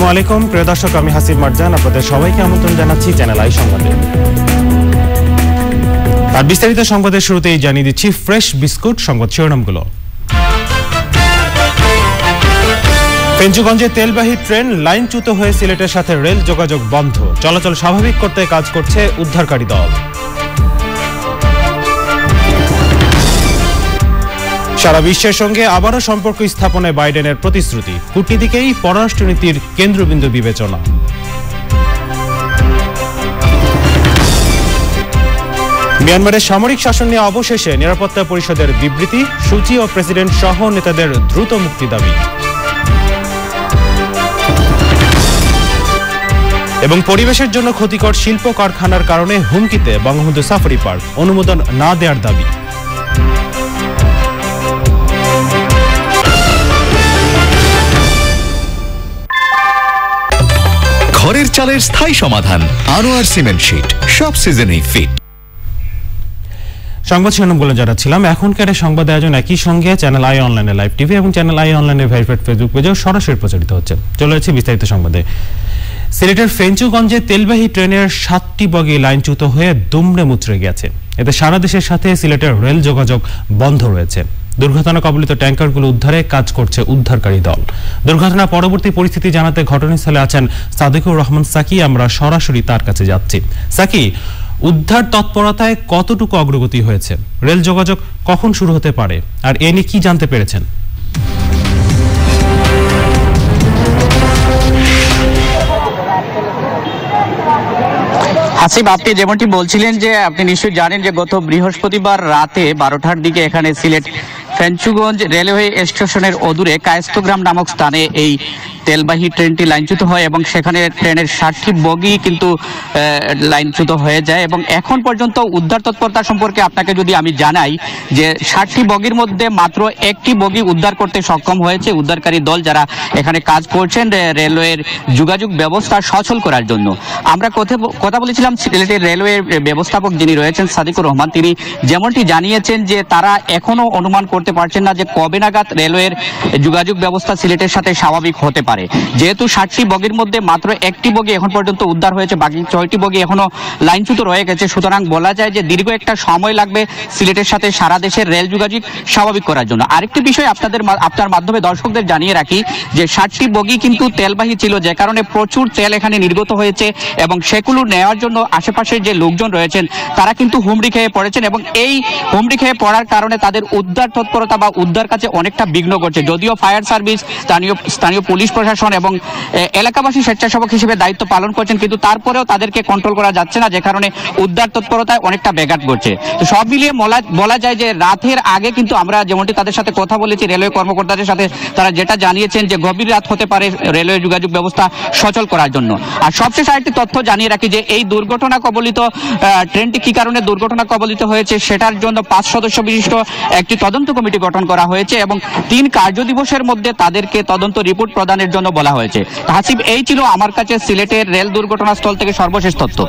আসসালামু আলাইকুম প্রিয় দর্শক, আমি হাসিব মারজান আপনাদের সবাইকে আমন্ত্রণ জানাচ্ছি চ্যানেল আই সংবাদে। আর বিস্তারিত সংবাদের শুরুতেই জানিয়ে দিচ্ছি ফ্রেশ বিস্কুট সংবাদ শিরোনামগুলো। ফেঞ্চুগঞ্জে তেলবাহী ট্রেন লাইনচ্যুত হয়ে সিলেটের সাথে রেল যোগাযোগ বন্ধ, চলাচল স্বাভাবিক করতে কাজ করছে উদ্ধারকারী দল। সারা বিশ্বের সঙ্গে আবারও সম্পর্ক স্থাপনে বাইডেনের প্রতিশ্রুতি, কূটনীতিকেই পররাষ্ট্রনীতির কেন্দ্রবিন্দু বিবেচনা। মিয়ানমারের সামরিক শাসন নিয়ে অবশেষে নিরাপত্তা পরিষদের বিবৃতি, সু চি ও প্রেসিডেন্ট সহ নেতাদের দ্রুত মুক্তি দাবি। এবং পরিবেশের জন্য ক্ষতিকর শিল্প কারখানার কারণে হুমকিতে বঙ্গবন্ধু সাফারি পার্ক, অনুমোদন না দেওয়ার দাবি। ঘরের চালের স্থায়ী সমাধান আনোয়ার সিমেন্ট শীট, সব সিজনেই ফিট। সংবাদ শিরোনামগুলো জানাচ্ছিলাম। এখনকার সংবাদ আয়োজন একই সঙ্গে চ্যানেল আই অনলাইনে লাইভ টিভি এবং চ্যানেল আই অনলাইনে ভেরিফাইড ফেসবুক পেজেও সরাসরি প্রচারিত হচ্ছে। চলে যাচ্ছি বিস্তারিত সংবাদে। সিলেটের ফেঞ্চুগঞ্জে তেলবাহী ট্রেনের 7টি বগি লাইনচ্যুত হয়ে দুমড়ে মুচড়ে গেছে। এতে সারা দেশের সাথে সিলেটের রেল যোগাযোগ বন্ধ রয়েছে। দুর্ঘটনা কবলিত ট্যাঙ্কারগুলো উদ্ধারে কাজ করছে উদ্ধারকারী দল। দুর্ঘটনা পরবর্তী পরিস্থিতি জানাতে ঘটনাস্থলে আছেন সাদিকুর রহমান সাকি। আমরা সরাসরি তার কাছে যাচ্ছি। সাকি, উদ্ধার তৎপরতায় কতটুকু অগ্রগতি হয়েছে? রেল যোগাযোগ কখন শুরু হতে পারে? আর এ নিয়ে কি জানতে পেরেছেন? হাসিব, আপনি যেমনটি বলছিলেন যে আপনি নিশ্চয়ই জানেন যে গত বৃহস্পতিবার রাতে 12টার দিকে এখানে সিলেট ফেঞ্চুগঞ্জ রেলওয়ে স্টেশনের অদূরে কায়স্থগ্রাম নামক স্থানে এই তেলবাহী ট্রেনটি লাইনচ্যুত হয় এবং সেখানে ট্রেনের 60টি বগি কিন্তু লাইনচ্যুত হয়ে যায়। এবং এখন পর্যন্ত উদ্ধার তৎপরতা সম্পর্কে আপনাকে যদি আমি জানাই যে 60টি বগির মধ্যে মাত্র একটি বগি উদ্ধার করতে সক্ষম হয়েছে উদ্ধারকারী দল, যারা এখানে কাজ করছেন রেলওয়ের যোগাযোগ ব্যবস্থা সচল করার জন্য। আমরা কথা বলেছিলাম সিলেটের রেলওয়ের ব্যবস্থাপক যিনি রয়েছেন সাদিকুর রহমান, তিনি যেমনটি জানিয়েছেন যে তারা এখনো অনুমান করতে পারছেন না যে কবে নাগাদ রেলওয়ের যোগাযোগ ব্যবস্থা সিলেটের সাথে স্বাভাবিক হতে পারে। যেহেতু 60টি বগির মধ্যে মাত্র একটি বগি এখন পর্যন্ত উদ্ধার হয়েছে, বাকি 6টি বগি এখনো লাইনচ্যুত রয়ে গেছে। সুতরাং বলা যায় যে দীর্ঘ একটা সময় লাগবে সিলেটের সাথে সারা দেশের রেল যোগাযোগ স্বাভাবিক করার জন্য। আরেকটি বিষয় আপনার মাধ্যমে দর্শকদের জানিয়ে রাখি যে 60টি বগি কিন্তু তেলবাহী ছিল, যে কারণে প্রচুর তেল এখানে নির্গত হয়েছে এবং সেগুলো নেওয়ার জন্য আশেপাশের যে লোকজন রয়েছেন তারা কিন্তু হুমড়ি খেয়ে পড়েছেন এবং এই হুমড়ি খেয়ে পড়ার কারণে তাদের উদ্ধার তৎপরতা বা উদ্ধার কাজে অনেকটা বিঘ্ন ঘটছে। যদিও ফায়ার সার্ভিস, স্থানীয় পুলিশ প্রশাসন এবং এলাকাবাসী স্বেচ্ছাসেবক হিসেবে দায়িত্ব পালন করছেন, কিন্তু তারপরেও তাদেরকে কন্ট্রোল করা যাচ্ছে না, যে কারণে উদ্ধার তৎপরতায় অনেকটা ব্যাঘাত ঘটছে। তো সব মিলিয়ে বলা যায় যে রাতের আগে কিন্তু আমরা যেমনটি তাদের সাথে কথা বলেছি, রেলওয়ে কর্মকর্তাদের সাথে, তারা যেটা জানিয়েছেন যে গভীর রাত হতে পারে রেলওয়ে যোগাযোগ ব্যবস্থা সচল করার জন্য। আর সবশেষ আরেকটি তথ্য জানিয়ে রাখি যে এই দুর্ঘটনা কবলিত ট্রেনটি কি কারণে দুর্ঘটনা কবলিত হয়েছে সেটার জন্য 5 সদস্য বিশিষ্ট একটি তদন্ত কমিটি গঠন করা হয়েছে এবং 3 কার্যদিবসের মধ্যে তাদেরকে তদন্ত রিপোর্ট প্রদানের জন্য বলা হয়েছে। হাসিব, এই ছিল আমার কাছে সিলেটের রেল দুর্ঘটনাস্থল থেকে সর্বশেষ তথ্য।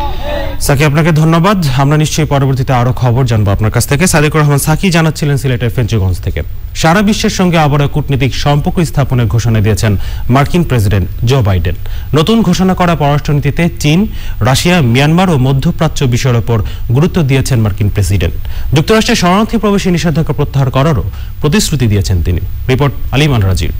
সাকি, আপনাকে ধন্যবাদ। আমরা নিশ্চয়ই পরবর্তীতে আরো খবর জানবো আপনার কাছ থেকে। সাদিকুর রহমান সাকি জানাচ্ছিলেন সিলেটের ফেঞ্চুগঞ্জ থেকে। সারা বিশ্বের সঙ্গে আবারও কূটনীতিক সম্পর্ক স্থাপনের ঘোষণা দিয়েছেন মার্কিন প্রেসিডেন্ট জো বাইডেন। নতুন ঘোষণা করা পররাষ্ট্রনীতিতে চীন, রাশিয়া, মিয়ানমার ও মধ্যপ্রাচ্য বিষয়ের উপর গুরুত্ব দিয়েছেন মার্কিন প্রেসিডেন্ট। যুক্তরাষ্ট্রের শরণার্থী প্রবেশে নিষেধাজ্ঞা প্রত্যাহার করারও প্রতিশ্রুতি দিয়েছেন তিনি। রিপোর্ট আলিমান রাজির।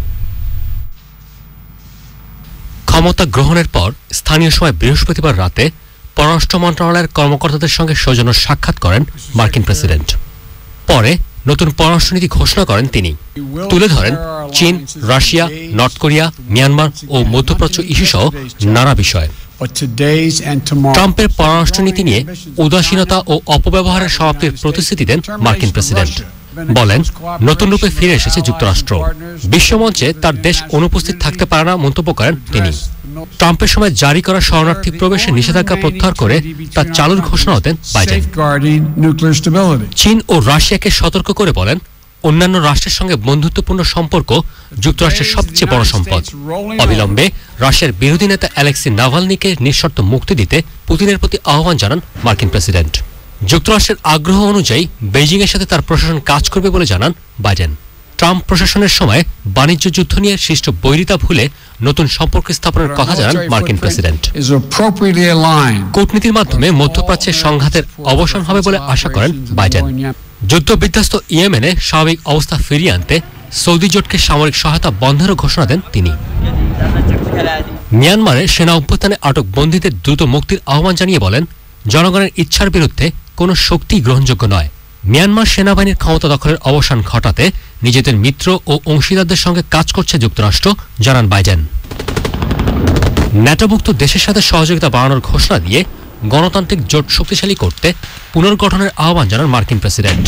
ক্ষমতা গ্রহণের পর স্থানীয় সময় বৃহস্পতিবার রাতে পররাষ্ট্র মন্ত্রণালয়ের কর্মকর্তাদের সঙ্গে সৌজন্য সাক্ষাৎ করেন মার্কিন প্রেসিডেন্ট। পরে নতুন পররাষ্ট্রনীতি ঘোষণা করেন তিনি। তুলে ধরেন চীন, রাশিয়া, নর্থ কোরিয়া, মিয়ানমার ও মধ্যপ্রাচ্য ইস্যুসহ নানা বিষয়। ট্রাম্পের পররাষ্ট্রনীতি নিয়ে উদাসীনতা ও অপব্যবহারের সমাপ্তির প্রতিশ্রুতি দেন মার্কিন প্রেসিডেন্ট। বলেন নতুন রূপে ফিরে এসেছে যুক্তরাষ্ট্র, বিশ্বমঞ্চে তার দেশ অনুপস্থিত থাকতে পারে না মন্তব্য করেন তিনি। ট্রাম্পের সময় জারি করা শরণার্থী প্রবেশে নিষেধাজ্ঞা প্রত্যাহার করে তা চালুর ঘোষণা দেন বাইডেন। চীন ও রাশিয়াকে সতর্ক করে বলেন অন্যান্য রাষ্ট্রের সঙ্গে বন্ধুত্বপূর্ণ সম্পর্ক যুক্তরাষ্ট্রের সবচেয়ে বড় সম্পদ। অবিলম্বে রাশিয়ার বিরোধী নেতা অ্যালেক্সি নাভালনিকে নিঃশর্ত মুক্তি দিতে পুতিনের প্রতি আহ্বান জানান মার্কিন প্রেসিডেন্ট। যুক্তরাষ্ট্রের আগ্রহ অনুযায়ী বেইজিং এর সাথে তার প্রশাসন কাজ করবে বলে জানান বাইডেন। ট্রাম্প প্রশাসনের সময় বাণিজ্য যুদ্ধ নিয়ে সৃষ্ট বৈরিতা ভুলে নতুন সম্পর্ক স্থাপনের কথা জানান মার্কিন প্রেসিডেন্ট। কূটনীতির মাধ্যমে মধ্যপ্রাচ্যের সংঘাতের অবসান হবে বলে আশা করেন বাইডেন। যুদ্ধ বিধ্বস্ত ইয়েমেনে স্বাভাবিক অবস্থা ফিরিয়ে আনতে সৌদি জোটকে সামরিক সহায়তা বন্ধেরও ঘোষণা দেন তিনি। মিয়ানমারে সেনা অভ্যুত্থানে আটক বন্দীদের দ্রুত মুক্তির আহ্বান জানিয়ে বলেন, জনগণের ইচ্ছার বিরুদ্ধে কোনো শক্তি গ্রহণযোগ্য নয়। মিয়ানমার সেনাবাহিনীর ক্ষমতা দখলের অবসান ঘটাতে নিজেদের মিত্র ও অংশীদারদের সঙ্গে কাজ করছে যুক্তরাষ্ট্র, জানান বাইডেন। ন্যাটোভুক্ত দেশের সাথে সহযোগিতা বাড়ানোর ঘোষণা দিয়ে গণতান্ত্রিক জোট শক্তিশালী করতে পুনর্গঠনের আহ্বান জানান মার্কিন প্রেসিডেন্ট।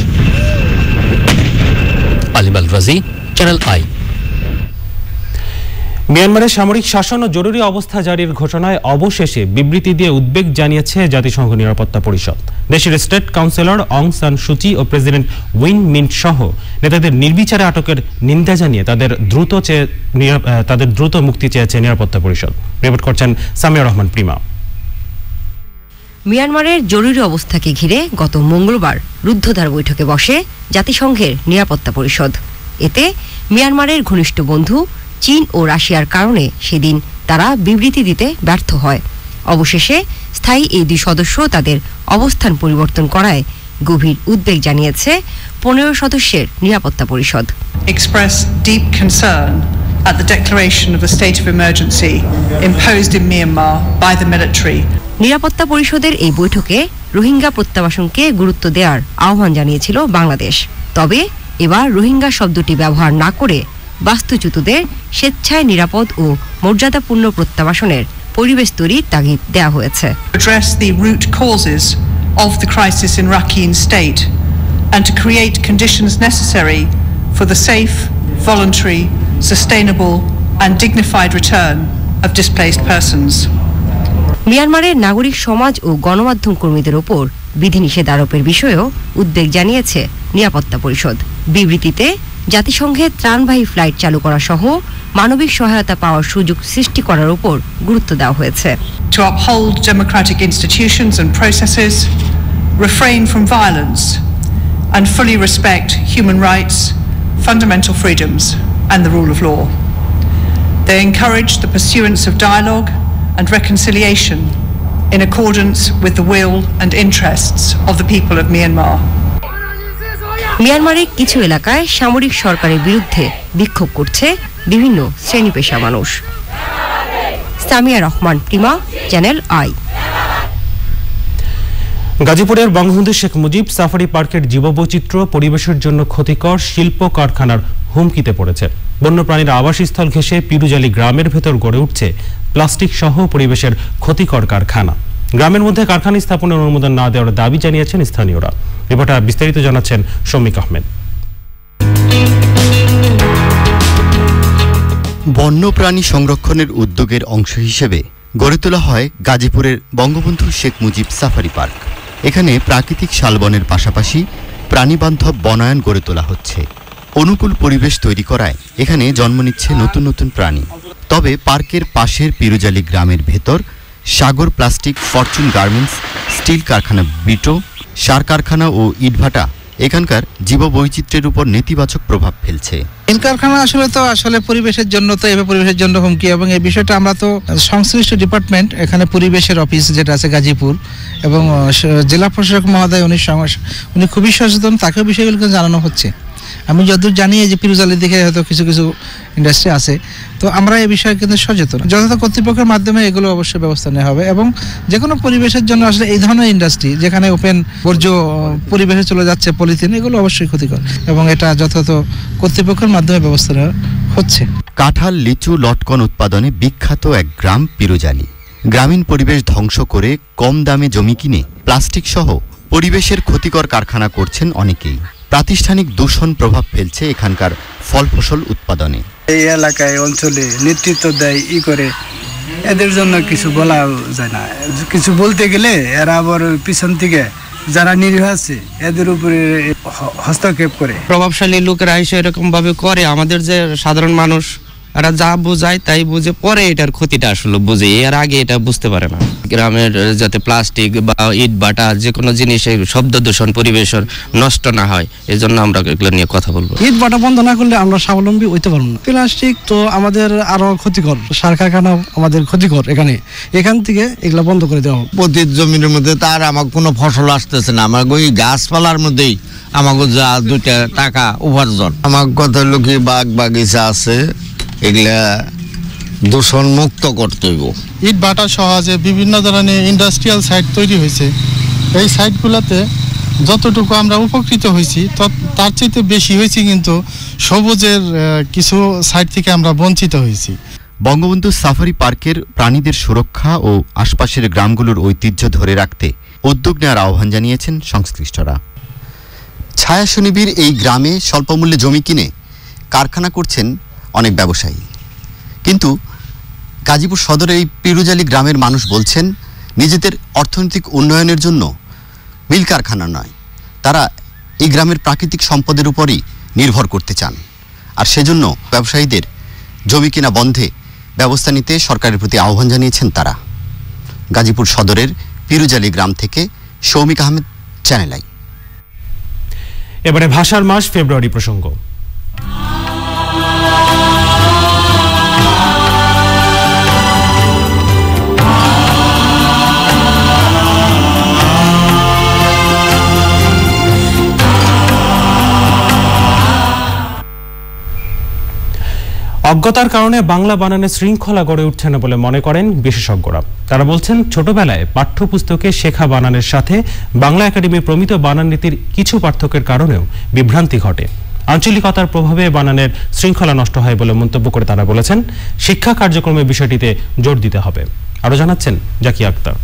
আলিম আল রাজি, চ্যানেল আই। মিয়ানমারের সামরিক শাসন ও জরুরি অবস্থা জারির ঘোষণায় অবশেষে বিবৃতি দিয়ে উদ্বেগ জানিয়েছে জাতিসংঘ নিরাপত্তা পরিষদ। দেশের state counsellor Aung San Suu Kyi ও প্রেসিডেন্ট উইন মিন্ট সহ নেতাদের নির্বিচারে আটকের নিন্দা জানিয়ে তাদের দ্রুত মুক্তি চেয়েছে নিরাপত্তা পরিষদ। রিপোর্ট করছেন সামিয়া রহমান প্রিমা। মিয়ানমারের জরুরি অবস্থাকে ঘিরে গত মঙ্গলবার রুদ্ধদ্বার বৈঠকে বসে জাতিসংঘের নিরাপত্তা পরিষদ। এতে মিয়ানমারের ঘনিষ্ঠ বন্ধু চীন ও রাশিয়ার কারণে সেদিন তারা বিবৃতি দিতে ব্যর্থ হয়। অবশেষে স্থায়ী এই দুই সদস্য তাদের অবস্থান পরিবর্তন করায় গভীর উদ্বেগ জানিয়েছে 15 সদস্যের নিরাপত্তা পরিষদ। Express deep concern at the declaration of a state of emergency imposed in Myanmar by the military. নিরাপত্তা পরিষদের এই বৈঠকে রোহিঙ্গা প্রত্যাবাসনকে গুরুত্ব দেওয়ার আহ্বান জানিয়েছিল বাংলাদেশ। তবে এবার রোহিঙ্গা শব্দটি ব্যবহার না করে বাস্তুচ্যুতদের স্বেচ্ছায় নিরাপদ ও মর্যাদাপূর্ণ প্রত্যাবাসনের পরিবেশ তৈরির তাগিদ দেওয়া হয়েছে। Address the root causes of the crisis in Rakhine State and to create conditions necessary for the safe, voluntary, sustainable and dignified return of displaced persons. মিয়ানমারের নাগরিক সমাজ ও গণমাধ্যম কর্মীদের ওপর বিধিনিষেধ আরোপের বিষয়েও উদ্বেগ জানিয়েছে নিরাপত্তা পরিষদ। বিবৃতিতে জাতিসংঘের ত্রাণবাহী ফ্লাইট চালু করা সহ মানবিক সহায়তা পাওয়ার সুযোগ সৃষ্টি করার উপর গুরুত্ব দেওয়া হয়েছে। To uphold democratic institutions and processes, refrain from violence and fully respect human rights, fundamental freedoms and the rule of law. They encourage the pursuance of dialogue and reconciliation in accordance with the will and interests of the people of Myanmar. মিয়ানমারের কিছু এলাকায় সামরিক সরকারের বিরুদ্ধে বিক্ষোভ করছে বিভিন্ন শ্রেণী পেশা মানুষ। Samia Rahman Prima, Channel I. গাজীপুরের বঙ্গবন্ধু শেখ মুজিব সাফারি পার্কের জীববৈচিত্র্য পরিবেশের জন্য ক্ষতিকর শিল্প কারখানার হুমকিতে পড়েছে। বন্যপ্রাণীর আবাসস্থল ঘেঁষে পিরুজালি গ্রামের ভেতর গড়ে উঠছে প্লাস্টিক সহ পরিবেশের ক্ষতিকর কারখানা। গ্রামের মধ্যে কারখানা স্থাপনের অনুমোদন না দেওয়ার দাবি জানিয়েছেন স্থানীয়রা। রিপোর্টার বিস্তারিত জানাচ্ছেন শৌমিক আহমেদ। বন্যপ্রাণী সংরক্ষণের উদ্যোগের অংশ হিসেবে গড়ে তোলা হয় গাজীপুরের বঙ্গবন্ধু শেখ মুজিব সাফারি পার্ক। এখানে প্রাকৃতিক শালবনের পাশাপাশি প্রাণীবান্ধব বনায়ন গড়ে তোলা হচ্ছে। অনুকূল পরিবেশ তৈরি করায় এখানে জন্ম নিচ্ছে নতুন নতুন প্রাণী। তবে পার্কের পাশের পিরুজালি গ্রামের ভেতর Sagar plastic, fortune garments, steel কারখানা বিটো, সার কারখানা ও ইটভাটা এখানকার জীববৈচিত্র্যের উপর নেতিবাচক প্রভাব ফেলছে। স্টিল কারখানা আসলে পরিবেশের জন্য পরিবেশের জন্য হুমকি, এবং এই বিষয়টা আমরা তো সংশ্লিষ্ট ডিপার্টমেন্ট, এখানে পরিবেশের অফিস যেটা আছে গাজীপুর, এবং জেলা প্রশাসক মহোদয় উনি খুবই সচেতন, তাকেও বিষয়গুলোকে জানানো হচ্ছে। আমি যতদূর জানি যে পিরুজালির দিকে হয়তো কিছু কিছু ইন্ডাস্ট্রি আছে, তো আমরা এই বিষয়ে কিন্তু সচেতন। যথাযথ কর্তৃপক্ষের মাধ্যমে এগুলো অবশ্যই ব্যবস্থা নেওয়া হবে, এবং যে কোনো পরিবেশের জন্য আসলে এই ধরনের ইন্ডাস্ট্রি যেখানে ওপেন বর্জ্য পরিবেশে চলে যাচ্ছে, পলিথিন, এগুলো অবশ্যই ক্ষতিকর, এবং এটা যথাযথ কর্তৃপক্ষের মাধ্যমে ব্যবস্থা নেওয়া হচ্ছে। কাঁঠাল, লিচু, লটকন উৎপাদনে বিখ্যাত এক গ্রাম পিরুজালি। গ্রামীণ পরিবেশ ধ্বংস করে কম দামে জমি কিনে প্লাস্টিক সহ পরিবেশের ক্ষতিকর কারখানা করছেন অনেকেই। প্রাতিষ্ঠানিক দূষণ প্রভাব ফেলছে এখানকার ফল ফসল উৎপাদনে। এই এলাকায় অঞ্চলে নেতৃত্ব দেয় করে, এদের জন্য কিছু বলা যায় না। কিছু বলতে গেলে এরা আবার পিছন থেকে যারা নিরীহ আছে এদের উপরে হস্তক্ষেপ করে। প্রভাবশালী লোকেরা এসে এরকম ভাবে করে, আমাদের যে সাধারণ মানুষ এরা যা বোঝায় তাই বুঝে পরে এটার ক্ষতিটা আসলে বুঝে, এর আগে এটা বুঝতে পারে না। গ্রামের যাতে প্লাস্টিক বা ইট বাটা যে কোনো জিনিসের শব্দ দূষণ পরিবেশের নষ্ট না হয়, এই জন্য আমরা এগুলো নিয়ে কথা বলবো। ইট বাটা বন্ধ না করলে আমরা স্বাবলম্বী হইতে পারবো না। প্লাস্টিক তো আমাদের আরো ক্ষতিকর, সার কারখানা আমাদের ক্ষতিকর, এখান থেকে এগুলো বন্ধ করে দেওয়া হবে। প্রতি জমির মধ্যে তার আমার কোনো ফসল আসতেছে না, আমার ওই গাছপালার মধ্যেই আমাকে যা 2 টাকা উপার্জন। আমার কথা হলো কি, বাগ বাগিচা আছে, এগুলা দূষণ মুক্ত করতে হইব। ইট বাটা সহজে বিভিন্ন ধরনের ইন্ডাস্ট্রিয়াল সাইট তৈরি হয়েছে, এই সাইটগুলোতে যতটুকু আমরা উপকৃত হয়েছি তার চাইতে বেশি হয়েছি, কিন্তু সবুজের কিছু সাইট থেকে আমরা বঞ্চিত হয়েছি। বঙ্গবন্ধু সাফারি পার্কের প্রাণীদের সুরক্ষা ও আশপাশের গ্রামগুলোর ঐতিহ্য ধরে রাখতে উদ্যোগ নেওয়ার আহ্বান জানিয়েছেন সংশ্লিষ্টরা। ছায়া সুনিবিড় এই গ্রামে স্বল্পমূল্যে জমি কিনে কারখানা করছেন অনেক ব্যবসায়ী, কিন্তু গাজীপুর সদরের এই পিরুজালি গ্রামের মানুষ বলছেন নিজেদের অর্থনৈতিক উন্নয়নের জন্য মিল কারখানা নয়, তারা এই গ্রামের প্রাকৃতিক সম্পদের উপরই নির্ভর করতে চান। আর সেজন্য ব্যবসায়ীদের জমি কিনা বন্ধে ব্যবস্থা নিতে সরকারের প্রতি আহ্বান জানিয়েছেন তারা। গাজীপুর সদরের পিরুজালি গ্রাম থেকে সৌমিক আহমেদ, চ্যানেল আই। এবারে ভাষার মাস ফেব্রুয়ারি প্রসঙ্গ। অজ্ঞতার কারণে বাংলা বানানে শৃঙ্খলা গড়ে উঠছে না বলে মনে করেন বিশেষজ্ঞরা। তারা বলছেন ছোটবেলায় পাঠ্যপুস্তকে শেখা বানানের সাথে বাংলা একাডেমির প্রমিত বানান নীতির কিছু পার্থক্যের কারণেও বিভ্রান্তি ঘটে। আঞ্চলিকতার প্রভাবে বানানের শৃঙ্খলা নষ্ট হয় বলে মন্তব্য করে তারা বলেছেন শিক্ষা কার্যক্রমে বিষয়টিতে জোর দিতে হবে। আরো জানাচ্ছেন জাকিয়া আক্তার।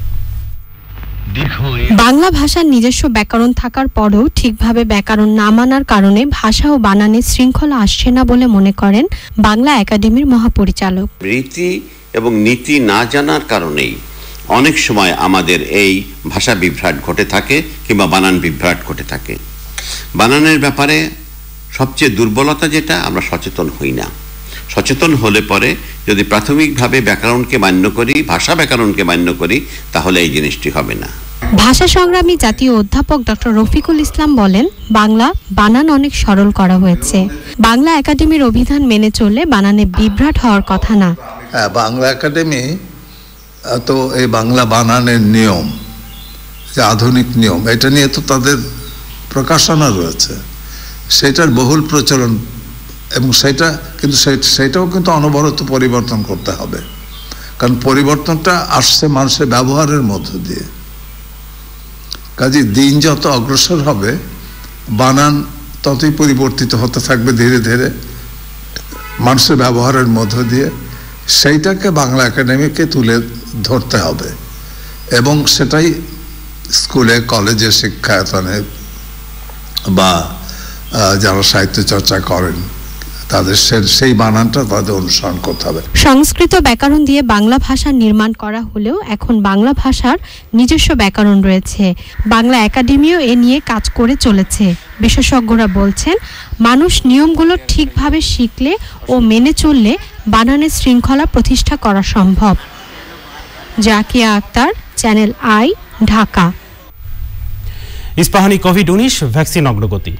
বাংলা ভাষার নিজস্ব ব্যাকরণ থাকার পরেও ঠিকভাবে ব্যাকরণ না মানার কারণে ভাষা ও বানানের শৃঙ্খলা আসছে না বলে মনে করেন বাংলা একাডেমির মহাপরিচালক। রীতি এবং নীতি না জানার কারণেই অনেক সময় আমাদের এই ভাষা বিভ্রাট ঘটে থাকে কিংবা বানান বিভ্রাট ঘটে থাকে। বানানের ব্যাপারে সবচেয়ে দুর্বলতা যেটা, আমরা সচেতন হই না। সচেতন হলে পরে যদি প্রাথমিকভাবে ব্যাকরণকে মান্য করি, ভাষা ব্যাকরণকে মান্য করি, তাহলে এই জিনিসটি হবে না। ভাষা সংগ্রামী জাতীয় অধ্যাপক ডক্টর রফিকুল ইসলাম বলেন বাংলা বানান অনেক সরল করা হয়েছে। বাংলা একাডেমির অভিধান মেনে চললে বানানে বিভ্রাট হওয়ার কথা না। বাংলা একাডেমি তো এই বাংলা বানানের নিয়ম, যে আধুনিক নিয়ম, এটা নিয়ে তো তাদের প্রকাশনা রয়েছে, সেটার বহুল প্রচলন, এবং সেটাও কিন্তু অনবরত পরিবর্তন করতে হবে, কারণ পরিবর্তনটা আসছে মানুষের ব্যবহারের মধ্য দিয়ে। কাজে দিন যত অগ্রসর হবে বানান ততই পরিবর্তিত হতে থাকবে ধীরে ধীরে মানুষের ব্যবহারের মধ্য দিয়ে। সেইটাকে বাংলা একাডেমিকে তুলে ধরতে হবে, এবং সেটাই স্কুলে কলেজে শিক্ষায়তনে বা যারা সাহিত্য চর্চা করেন তাদের সেই বানানটা তাদের অনুসরণ করতে হবে। সংস্কৃত ব্যাকরণ দিয়ে বাংলা ভাষা নির্মাণ করা হলেও এখন বাংলা ভাষার নিজস্ব ব্যাকরণ রয়েছে। বাংলা একাডেমিও এ নিয়ে কাজ করে চলেছে। বিশেষজ্ঞরা বলছেন মানুষ নিয়মগুলো ঠিকভাবে শিখলে ও মেনে চললে বানানের শৃঙ্খলা প্রতিষ্ঠা করা সম্ভব। Zakia Akter, Channel I, Dhaka. ইস্পাহানি কোভিড-19 ভ্যাকসিন অগ্রগতি।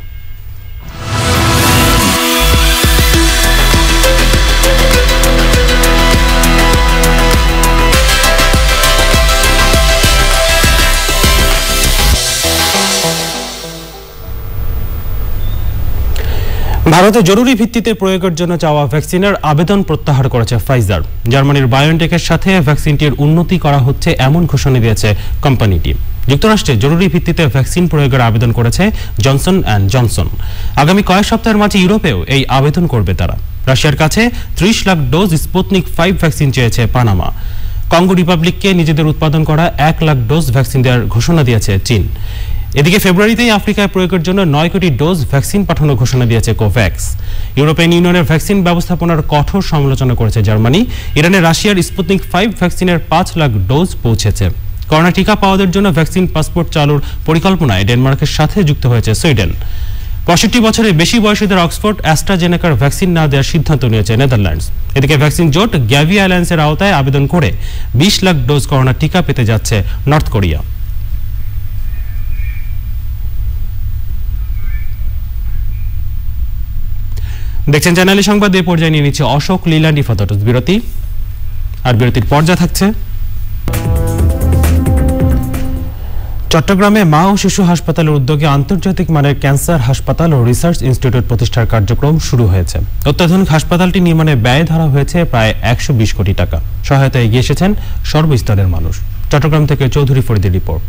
ভারতে জরুরি ভিত্তিতে প্রয়োগের জন্য চাওয়া ভ্যাকসিনের আবেদন প্রত্যাহার করেছে ফাইজার। জার্মানির বায়োনটেকের সাথে ভ্যাকসিনটির উন্নতি করা হচ্ছে এমন ঘোষণা দিয়েছে কোম্পানিটি। যুক্তরাষ্ট্রে জরুরি ভিত্তিতে ভ্যাকসিন প্রয়োগের আবেদন করেছে জনসন অ্যান্ড জনসন। আগামী কয়েক সপ্তাহের মাঝে ইউরোপেও এই আবেদন করবে তারা। রাশিয়ার কাছে 30 লাখ ডোজ স্পুতনিক 5 ভ্যাকসিন চেয়েছে পানামা। কঙ্গো রিপাবলিককে নিজেদের উৎপাদন করা 1 লাখ ডোজ ভ্যাকসিন দেওয়ার ঘোষণা দিয়েছে চীন। এদিকে ফেব্রুয়ারিতেই আফ্রিকায় প্রয়োগের জন্য 9 কোটি ডোজ ভ্যাকসিন পাঠানোর ঘোষণা দিয়েছে কোভ্যাক্স। ইউরোপিয়ান ইউনিয়নের ভ্যাকসিন ব্যবস্থাপনার কঠোর সমালোচনা করেছে জার্মানি। ইরানে রাশিয়ার স্পুতনিক 5 ভ্যাকসিনের 5 লাখ ডোজ পৌঁছেছে। করোনা টিকা পাওয়াদের জন্য ভ্যাকসিন পাসপোর্ট চালুর পরিকল্পনায় ডেনমার্কের সাথে যুক্ত হয়েছে সুইডেন। 65 বছরের বেশি বয়সীদের অক্সফোর্ড অ্যাস্ট্রাজেনেকার ভ্যাকসিন না দেওয়ার সিদ্ধান্ত নিয়েছে নেদারল্যান্ডস। এদিকে ভ্যাকসিন জোট গ্যাভি অ্যালায়েন্সের আওতায় আবেদন করে 20 লাখ ডোজ করোনা টিকা পেতে যাচ্ছে নর্থ কোরিয়া। দেখছেন চ্যানেলে সংবাদ, এই পর্যায়ে নিয়ে নিচ্ছে অশোক লীলান্ডি ফটোস বিরতি, আর বিরতির পর্যায়ে থাকছে চট্টগ্রামে মা ও শিশু হাসপাতালের উদ্যোগে আন্তর্জাতিক মানের ক্যান্সার হাসপাতাল ও রিসার্চ ইনস্টিটিউট প্রতিষ্ঠার কার্যক্রম শুরু হয়েছে। অত্যাধুনিক হাসপাতালটি নির্মাণে ব্যয় ধরা হয়েছে প্রায় 120 কোটি টাকা। সহায়তা এগিয়ে এসেছেন সর্বস্তরের মানুষ। চট্টগ্রাম থেকে চৌধুরী ফরিদের রিপোর্ট।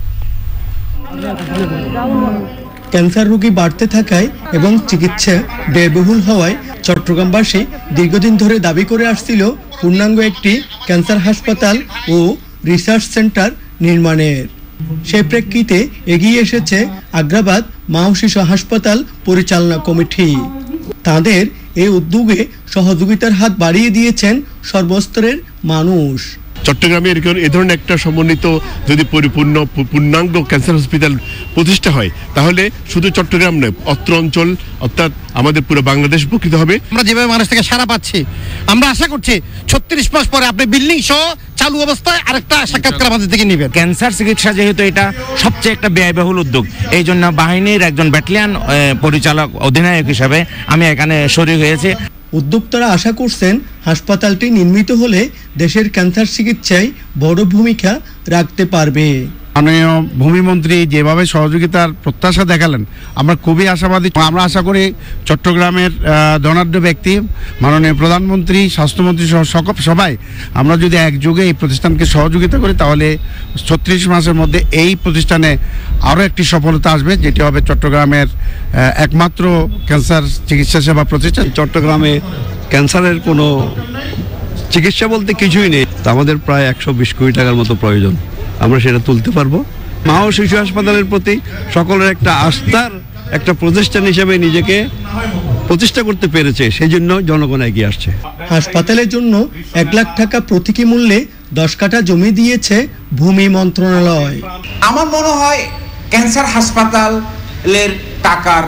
ক্যান্সার রোগী বাড়তে থাকায় এবং চিকিৎসা ব্যয়বহুল হওয়ায় চট্টগ্রামবাসী দীর্ঘদিন ধরে দাবি করে আসছিল পূর্ণাঙ্গ একটি ক্যান্সার হাসপাতাল ও রিসার্চ সেন্টার নির্মাণের। সেই প্রেক্ষিতে এগিয়ে এসেছে আগ্রাবাদ মা ও শিশু হাসপাতাল পরিচালনা কমিটি। তাদের এই উদ্যোগে সহযোগিতার হাত বাড়িয়ে দিয়েছেন সর্বস্তরের মানুষ। চট্টগ্রামে এ ধরনের একটা সমন্বিত যদি পূর্ণাঙ্গ ক্যান্সার হসপিটাল প্রতিষ্ঠা হয় তাহলে শুধু চট্টগ্রাম নয়, অত্র অঞ্চল অর্থাৎ আমাদের পুরো বাংলাদেশ উপকৃত হবে। আমরা যেভাবে মানুষ থেকে সাড়া পাচ্ছি, আমরা আশা করছি 36 মাস পরে আপনি বিল্ডিং সহ চালু অবস্থায় আরেকটা সাক্ষাৎকার আমাদের থেকে নেবেন। ক্যান্সার চিকিৎসা যেহেতু এটা সবচেয়ে একটা ব্যয়বহুল উদ্যোগ, এই জন্য বাহিনীর একজন ব্যাটালিয়ন পরিচালক অধিনায়ক হিসাবে আমি এখানে শরীক হয়েছি। উদ্যোক্তারা আশা করছেন হাসপাতালটি নির্মিত হলে দেশের ক্যান্সার চিকিৎসায় বড় ভূমিকা রাখতে পারবে। মাননীয় ভূমিমন্ত্রী যেভাবে সহযোগিতার প্রত্যাশা দেখালেন, আমরা খুবই আশাবাদী। আমরা আশা করি চট্টগ্রামের ধনাঢ্য ব্যক্তি, মাননীয় প্রধানমন্ত্রী, স্বাস্থ্যমন্ত্রী সহ সবাই আমরা যদি একযোগে এই প্রতিষ্ঠানকে সহযোগিতা করি তাহলে 36 মাসের মধ্যে এই প্রতিষ্ঠানে আরও একটি সফলতা আসবে, যেটি হবে চট্টগ্রামের একমাত্র ক্যান্সার চিকিৎসা সেবা প্রতিষ্ঠান। চট্টগ্রামে ক্যান্সারের কোনো চিকিৎসা বলতে কিছুই নেই, আমাদের প্রায় 120 কোটি টাকার মতো প্রয়োজন, আমরা সেটা তুলতে পারবো। মা ও শিশু হাসপাতালের প্রতি সকলের একটা আস্থার একটা প্রতিষ্ঠান হিসেবে নিজেকে প্রতিষ্ঠা করতে পেরেছে, সেই জন্য জনগণ এগিয়ে আসছে। হাসপাতালের জন্য 1 লাখ টাকা প্রতীকী মূল্যে 10 কাঠা জমি দিয়েছে ভূমি মন্ত্রণালয়। আমার মনে হয় ক্যান্সার হাসপাতালের টাকার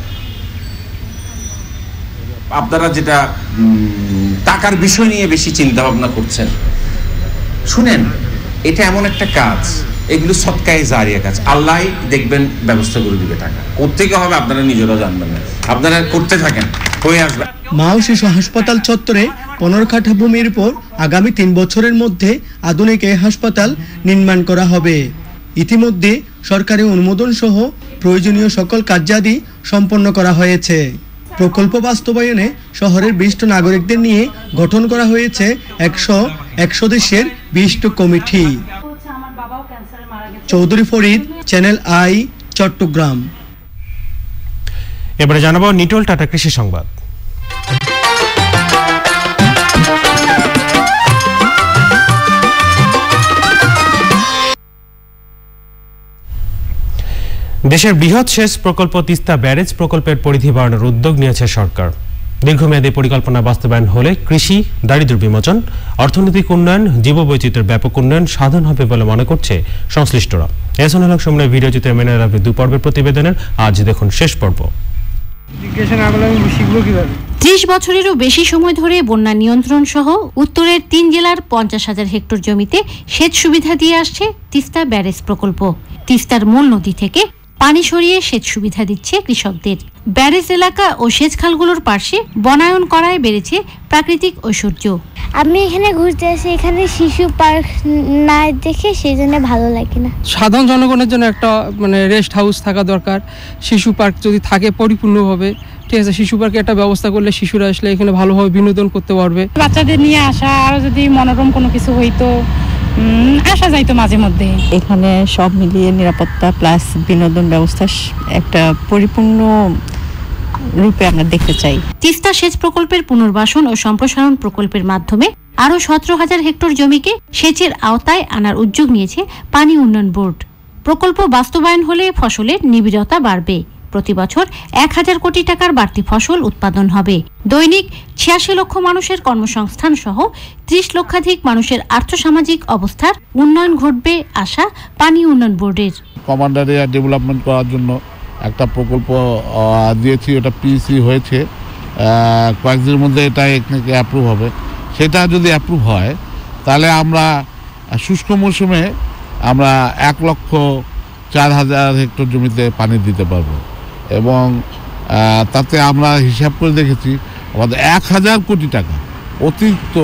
আপনারা যেটা টাকার বিষয় নিয়ে বেশি চিন্তা ভাবনা করছেন, শুনেন, এটা এমন একটা কাজ, এগুলো সৎকায়ে জারিয়া কাজ, আল্লাহ দেখবেন ব্যবস্থা করে দিবে। টাকা কোত্থেকে হবে আপনারা নিজেরাও জানবেন না, আপনারা করতে থাকেন, হয়ে আসবে। মা ও শিশু হাসপাতাল চত্বরে 15 কাঠা ভূমির উপর আগামী 3 বছরের মধ্যে আধুনিক এই হাসপাতাল নির্মাণ করা হবে। ইতিমধ্যে সরকারি অনুমোদন সহ প্রয়োজনীয় সকল কার্যাদি সম্পন্ন করা হয়েছে। প্রকল্প বাস্তবায়নে শহরের বিশিষ্ট নাগরিকদের নিয়ে গঠন করা হয়েছে 100 সদস্যের বিশিষ্ট কমিটি। Chowdhury Farid, Channel I, Chattogram. এবারে জানাবো নিটোল টাটা কৃষি সংবাদ। দেশের বৃহৎ সেচ প্রকল্প তিস্তা ব্যারেজ প্রকল্পের পরিধি বাড়ানোর উদ্যোগ নিয়েছে সরকার। দীর্ঘমেয়াদী পরিকল্পনা বাস্তবায়ন হলে কৃষি, দারিদ্র্য বিমোচন, অর্থনৈতিক উন্নয়ন, জীববৈচিত্র্যের ব্যাপক উন্নয়ন সাধন হবে বলে মনে করছে সংশ্লিষ্টরা। এহসানুল হক সুমনের ভিডিওচিত্রে মেনে রাখবে 2 পর্বের প্রতিবেদনের আজ দেখুন শেষ পর্ব। 30 বছরেরও বেশি সময় ধরে বন্যা নিয়ন্ত্রণ সহ উত্তরের 3 জেলার 50,000 হেক্টর জমিতে সেচ সুবিধা দিয়ে আসছে তিস্তা ব্যারেজ প্রকল্প। তিস্তার মূল নদী থেকে পানি সরিয়ে সেচ সুবিধা দিচ্ছে কৃষকদের। ব্যারেজ এলাকা ও সেচ খালগুলোর পাশে বনায়ন করায় বেড়েছে প্রাকৃতিক ঐশ্বর্য। আমি এখানে ঘুরতে আসি, এখানে শিশু পার্ক না দেখে সেই জন্য ভালো লাগে না। সাধারণ জনগণের জন্য একটা রেস্ট হাউস থাকা দরকার, শিশু পার্ক যদি থাকে পরিপূর্ণভাবে, ঠিক আছে, শিশু পার্কে একটা ব্যবস্থা করলে শিশুরা আসলে এখানে ভালোভাবে বিনোদন করতে পারবে। বাচ্চাদের নিয়ে আসা আর যদি মনোরম কোনো কিছু হইতো, আসা যাইতো মাঝে মধ্যে। এখানে সব মিলিয়ে নিরাপত্তা প্লাস বিনোদন ব্যবস্থা একটা পরিপূর্ণ রূপে আমরা দেখতে চাই। তিস্তা সেচ প্রকল্পের পুনর্বাসন ও সম্প্রসারণ প্রকল্পের মাধ্যমে আরো 17,000 হেক্টর জমিকে সেচের আওতায় আনার উদ্যোগ নিয়েছে পানি উন্নয়ন বোর্ড। প্রকল্প বাস্তবায়ন হলে ফসলের নিবিড়তা বাড়বে। প্রতি বছর 1,000 কোটি টাকার বাড়তি ফসল উৎপাদন হবে। দৈনিক 86 লক্ষ মানুষের কর্মসংস্থান সহ 30 লক্ষাধিক মানুষের আর্থসামাজিক অবস্থার উন্নয়ন ঘটবে আশা পানি উন্নয়ন বোর্ডের। কমান্ডার এরিয়া ডেভেলপমেন্ট করার জন্য একটা প্রকল্প দিয়েছি, ওটা পিসি হয়েছে, কয়েকদিনের মধ্যে এটা অ্যাপ্রুভ হবে। সেটা যদি অ্যাপ্রুভ হয় তাহলে আমরা শুষ্ক মৌসুমে আমরা 1,04,000 হেক্টর জমিতে পানি দিতে পারবো এবং তাতে আমরা হিসাব করে দেখেছি আমাদের 1,000 কোটি টাকা অতিরিক্ত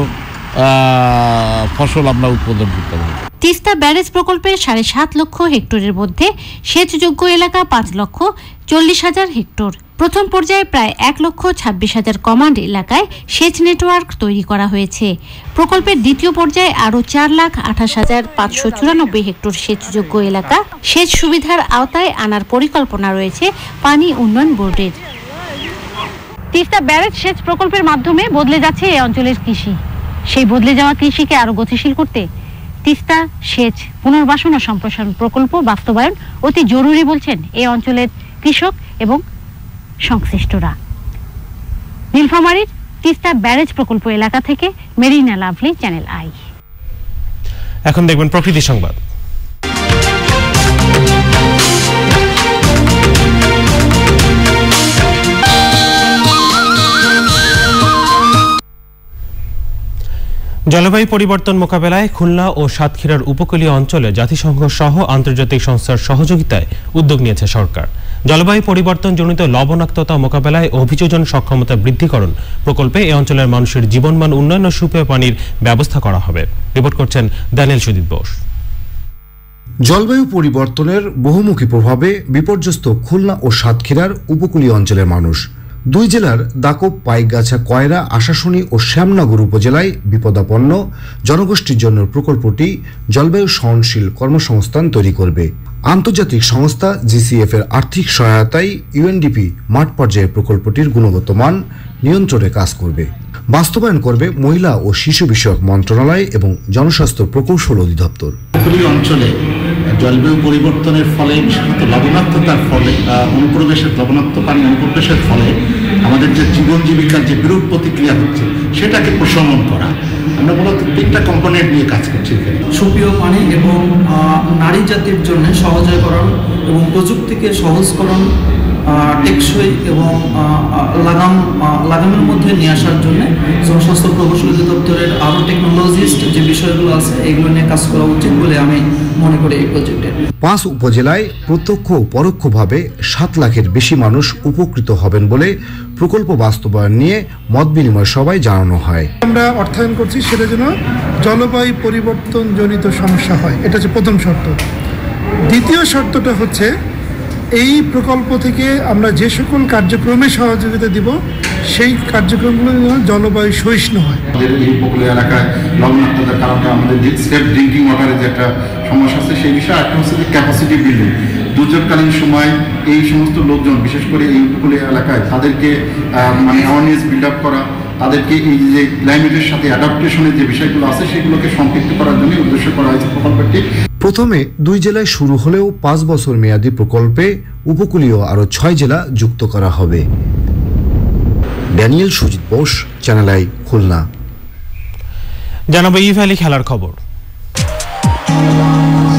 ফসল আমরা উৎপাদন করতে পারবো। তিস্তা ব্যারেজ প্রকল্পের 7.5 লক্ষ হেক্টরের মধ্যে সেচযোগ্য এলাকা 5,40,000 হেক্টর। প্রথম পর্যায়ে প্রায় 1,26,000 কমান্ড এলাকায় সেচ নেটওয়ার্ক তৈরি করা হয়েছে। প্রকল্পের দ্বিতীয় পর্যায়ে আরও 4,28,594 হেক্টর সেচযোগ্য এলাকা সেচ সুবিধার আওতায় আনার পরিকল্পনা রয়েছে পানি উন্নয়ন বোর্ডের। তিস্তা ব্যারেজ সেচ প্রকল্পের মাধ্যমে বদলে যাচ্ছে এই অঞ্চলের কৃষি। সেই বদলে যাওয়া কৃষিকে আরো গতিশীল করতে তিস্তা সেচ পুনর্বাসন ও সম্প্রসারণ প্রকল্প বাস্তবায়ন অতি জরুরি বলছেন এই অঞ্চলের কৃষক এবং সংশ্লিষ্টরা। নীলফামারীর তিস্তা ব্যারেজ প্রকল্প এলাকা থেকে মেরিনা লাভলি, চ্যানেল আই। এখন দেখবেন প্রকৃতি সংবাদ। জলবায়ু পরিবর্তন মোকাবেলায় খুলনা ও সাতক্ষীরার উপকূলীয় অঞ্চলে জাতিসংঘ সহ আন্তর্জাতিক সংস্থার সহযোগিতায় উদ্যোগ নিয়েছে সরকার। জলবায়ু পরিবর্তনজনিত লবণাক্ততা মোকাবেলায় অভিযোজন সক্ষমতা বৃদ্ধিকরণ প্রকল্পে এই অঞ্চলের মানুষের জীবনমান উন্নয়ন ও সুপেয় পানির ব্যবস্থা করা হবে। রিপোর্ট করছেন দানিয়েল সুদীপ বোস। জলবায়ু পরিবর্তনের বহুমুখী প্রভাবে বিপর্যস্ত খুলনা ও সাতক্ষীরার উপকূলীয় অঞ্চলের মানুষ। দুই জেলার দাকব, পাইকগাছা, কয়রা, আশাশুনি ও শ্যামনগর উপজেলায় বিপদাপন্ন জনগোষ্ঠীর জন্য প্রকল্পটি জলবায়ু সহনশীল কর্মসংস্থান তৈরি করবে। আন্তর্জাতিক সংস্থা জিসিএফ এর আর্থিক সহায়তায় ইউএনডিপি মাঠ পর্যায়ে প্রকল্পটির গুণগত মান নিয়ন্ত্রণে কাজ করবে। বাস্তবায়ন করবে মহিলা ও শিশু বিষয়ক মন্ত্রণালয় এবং জনস্বাস্থ্য প্রকৌশল অধিদপ্তর। উপকূলীয় অঞ্চলে জলবায়ু পরিবর্তনের ফলে, বিশেষত লবণাক্ততার ফলে, লবণাক্ত পানি অনুপ্রবেশের ফলে আমাদের যে জীবন জীবিকার যে বিরূপ প্রতিক্রিয়া হচ্ছে সেটাকে প্রশমন করা। আমরা মূলত 3টা কম্পোনেন্ট নিয়ে কাজ করছি এখানে। সুপেয় পানি এবং নারী জাতির জন্য সহজীকরণ এবং প্রযুক্তিকে সহজকরণ, টেকসই এবং লাগামের মধ্যে নিয়ে আসার জন্য জনস্বাস্থ্য প্রকৌশল অধিদপ্তরের আরও টেকনোলজিস্ট যে বিষয়গুলো আছে এগুলো নিয়ে কাজ করা উচিত বলে আমি মনে করি এই প্রজেক্টে। 5 উপজেলায় প্রত্যক্ষ ও পরোক্ষভাবে 7 লাখের বেশি মানুষ উপকৃত হবেন বলে প্রকল্প বাস্তবায়ন নিয়ে মত বিনিময় সভায় জানানো হয়। আমরা অর্থায়ন করছি সেটা যেন জলবায়ু পরিবর্তন জনিত সমস্যা হয়, এটা হচ্ছে প্রথম শর্ত। দ্বিতীয় শর্তটা হচ্ছে এই প্রকল্প থেকে আমরা যে সকল কার্যক্রমে সহযোগিতা দিব সেই কার্যক্রমগুলো যেন জলবায়ু সহিষ্ণু হয়। আমাদের এই উপকূলীয় এলাকায় লবণাক্ততার কারণে আমাদের সেফ ড্রিঙ্কিং ওয়াটারের যে একটা সমস্যা আছে সেই বিষয়ে একটা হচ্ছে ক্যাপাসিটি বিল্ডিং। দুর্যোগকালীন সময় এই সমস্ত লোকজন, বিশেষ করে এই উপকূলীয় এলাকায়, তাদেরকে অ্যাওয়ারনেস বিল্ড আপ করা, তাদেরকে এই যে ক্লাইমেটের সাথে অ্যাডাপ্টেশনের যে বিষয়গুলো আছে সেগুলোকে সম্পৃক্ত করার জন্য উদ্দেশ্য করা হয়েছে প্রকল্পটি। প্রথমে 2 জেলায় শুরু হলেও 5 বছর মেয়াদী প্রকল্পে উপকূলীয় আরও 6 জেলা যুক্ত করা হবে। Daniel Sujit Bose, Channel I, Khulna. জানাবো ই ভ্যালি খেলার খবর।